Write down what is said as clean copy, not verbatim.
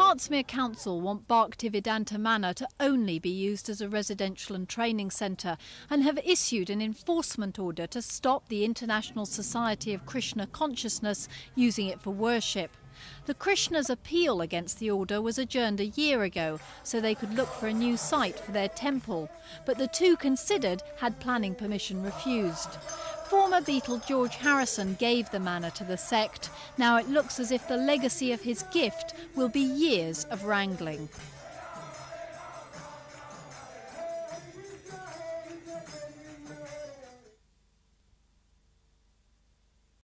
Hertsmere Council want Bhaktivedanta Manor to only be used as a residential and training centre and have issued an enforcement order to stop the International Society of Krishna Consciousness using it for worship. The Krishna's appeal against the order was adjourned a year ago so they could look for a new site for their temple, but the two considered had planning permission refused. Former Beatle George Harrison gave the manor to the sect. Now it looks as if the legacy of his gift will be years of wrangling.